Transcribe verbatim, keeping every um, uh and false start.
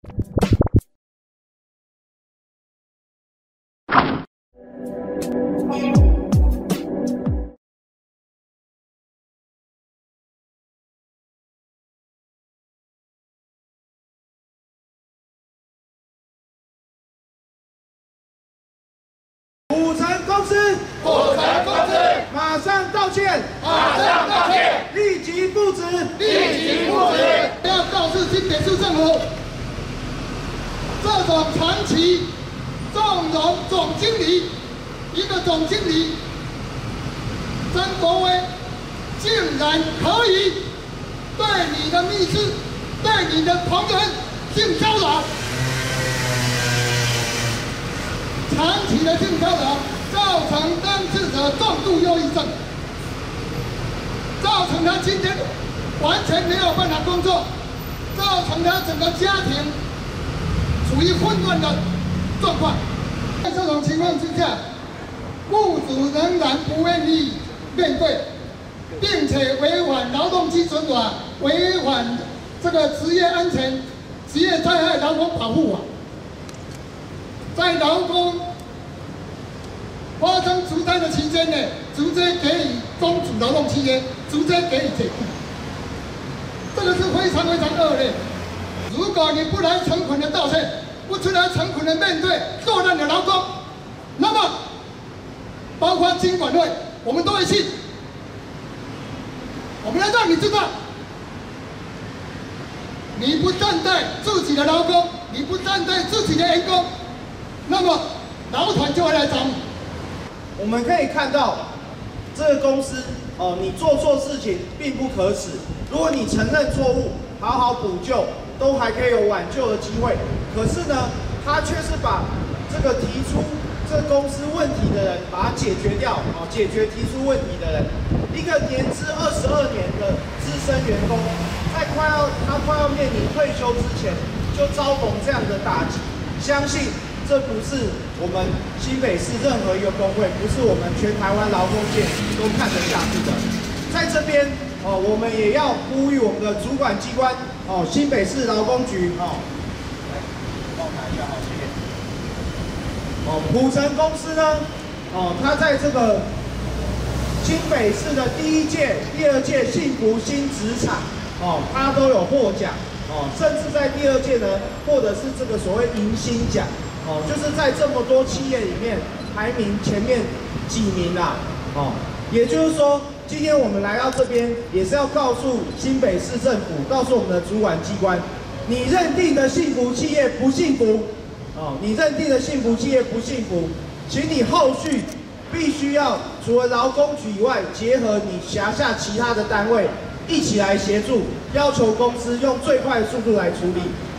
虎城公司， 虎城公司， 马上道歉， 马上道歉， 立即复职， 立即复职。 要告诉新北市政府，这种长期纵容总经理，一个总经理曾国威，竟然可以对你的秘书、对你的同仁性骚扰。 长期的性骚扰造成当事者重度忧郁症，造成他今天完全没有办法工作，造成他整个家庭处于混乱的状况。在这种情况之下，雇主仍然不愿意面对，并且违反劳动基准法，违反这个职业安全、职业灾害劳工保护法。 在劳工发生除灾的期间呢，直接给予终止劳动契约，直接给予解雇，这个是非常非常恶劣。如果你不来诚恳的道歉，不出来诚恳的面对作难的劳工，那么包括经管会，我们都会信。我们要让你知道，你不善待自己的劳工，你不善待自己的员工。 那么劳团就会来找你。 我们可以看到，这个公司哦，你做错事情并不可耻。如果你承认错误，好好补救，都还可以有挽救的机会。可是呢，他却是把这个提出这个公司问题的人，把它解决掉，哦，解决提出问题的人。一个年资二十二年的资深员工，在快要他快要面临退休之前，就遭逢这样的打击，相信。 这不是我们新北市任何一个工会，不是我们全台湾劳工界都看得下去的。在这边哦，我们也要呼吁我们的主管机关哦，新北市劳工局哦，来帮我拿一下好，谢谢。哦，虎城公司呢，哦，它在这个新北市的第一届、第二届幸福新职场哦，它都有获奖哦，甚至在第二届呢，获得是这个所谓迎新奖。 哦，就是在这么多企业里面排名前面几名啦、啊，哦，也就是说，今天我们来到这边，也是要告诉新北市政府，告诉我们的主管机关，你认定的幸福企业不幸福，哦，你认定的幸福企业不幸福，请你后续必须要除了劳工局以外，结合你辖下其他的单位一起来协助，要求公司用最快的速度来处理。